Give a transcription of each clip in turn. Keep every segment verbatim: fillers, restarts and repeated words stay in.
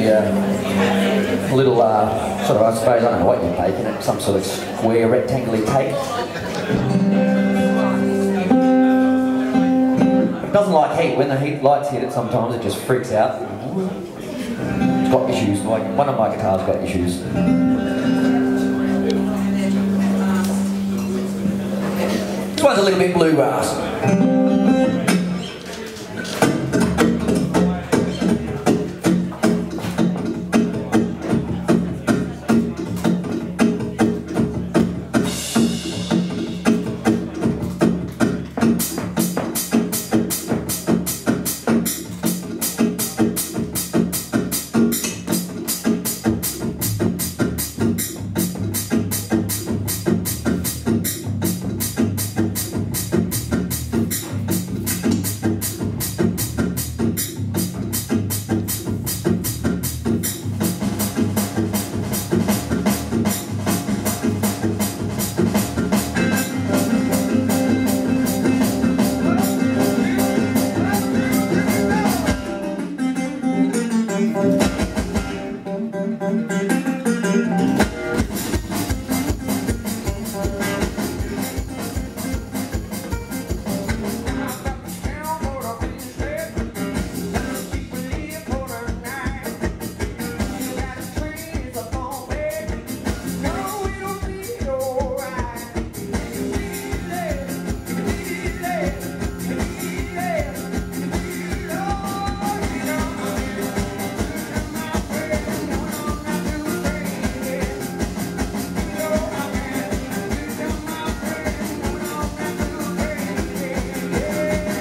uh, little, uh, sort of, I suppose, I don't know what you're baking it, some sort of square, rectangular cake. It doesn't like heat. When the heat lights hit it, sometimes it just freaks out. It's got issues. Like one of my guitars got issues. This one's a little bit bluegrass.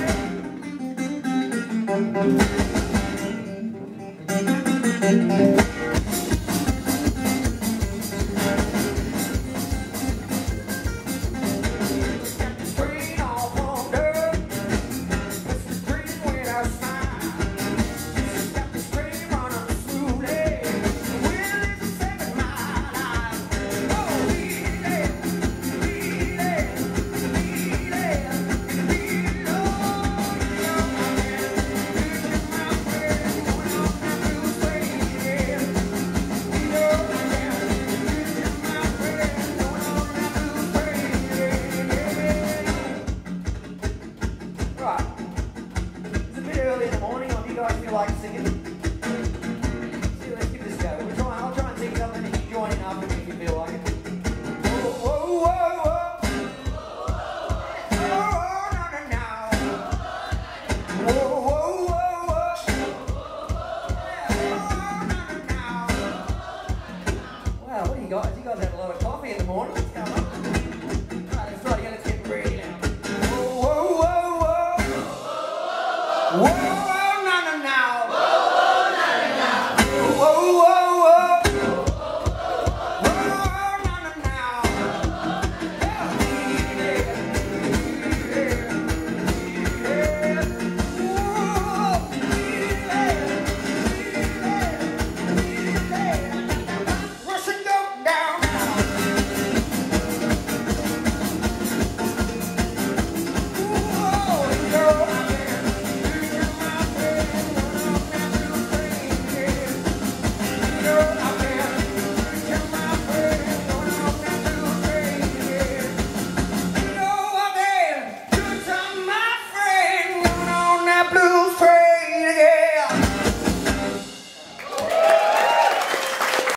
Thank you.